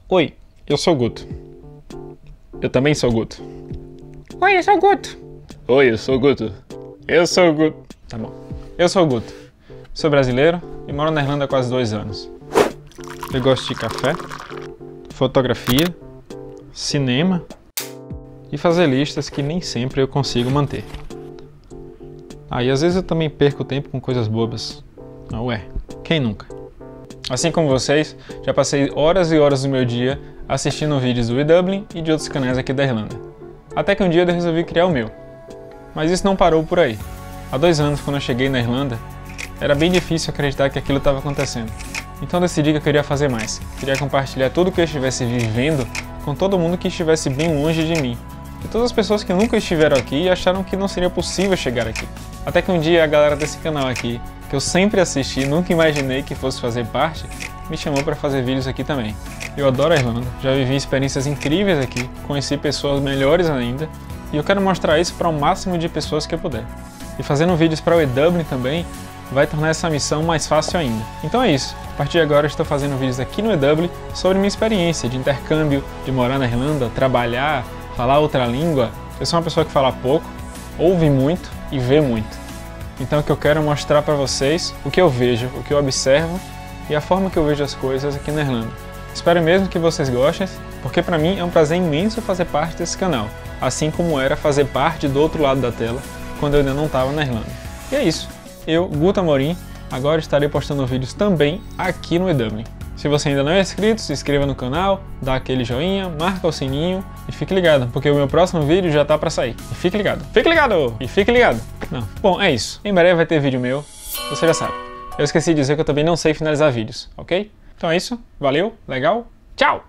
Oi, eu sou o Guto. Eu também sou o Guto. Oi, eu sou o Guto. Oi, eu sou o Guto. Eu sou o Guto. Tá bom. Eu sou o Guto. Sou brasileiro e moro na Irlanda há quase 2 anos. Eu gosto de café, fotografia, cinema e fazer listas que nem sempre eu consigo manter. E às vezes eu também perco tempo com coisas bobas. Ué, quem nunca? Assim como vocês, já passei horas e horas do meu dia assistindo vídeos do eDublin e de outros canais aqui da Irlanda. Até que um dia eu resolvi criar o meu. Mas isso não parou por aí. Há 2 anos, quando eu cheguei na Irlanda, era bem difícil acreditar que aquilo estava acontecendo. Então eu decidi que eu queria fazer mais. Queria compartilhar tudo o que eu estivesse vivendo com todo mundo que estivesse bem longe de mim. E todas as pessoas que nunca estiveram aqui e acharam que não seria possível chegar aqui. Até que um dia a galera desse canal aqui, que eu sempre assisti e nunca imaginei que fosse fazer parte, me chamou para fazer vídeos aqui também. Eu adoro a Irlanda, já vivi experiências incríveis aqui, conheci pessoas melhores ainda, e eu quero mostrar isso para o máximo de pessoas que eu puder. E fazendo vídeos para o eDublin também vai tornar essa missão mais fácil ainda. Então é isso, a partir de agora eu estou fazendo vídeos aqui no eDublin sobre minha experiência de intercâmbio, de morar na Irlanda, trabalhar, falar outra língua. Eu sou uma pessoa que fala pouco, ouve muito e vê muito. Então o que eu quero é mostrar para vocês o que eu vejo, o que eu observo e a forma que eu vejo as coisas aqui na Irlanda. Espero mesmo que vocês gostem, porque para mim é um prazer imenso fazer parte desse canal, assim como era fazer parte do outro lado da tela quando eu ainda não estava na Irlanda. E é isso, eu, Guto Amorim, agora estarei postando vídeos também aqui no eDublin. Se você ainda não é inscrito, se inscreva no canal, dá aquele joinha, marca o sininho e fique ligado, porque o meu próximo vídeo já tá pra sair. E fique ligado, fique ligado! E fique ligado! Não, bom, é isso. Em breve vai ter vídeo meu, você já sabe. Eu esqueci de dizer que eu também não sei finalizar vídeos, ok? Então é isso, valeu, legal, tchau!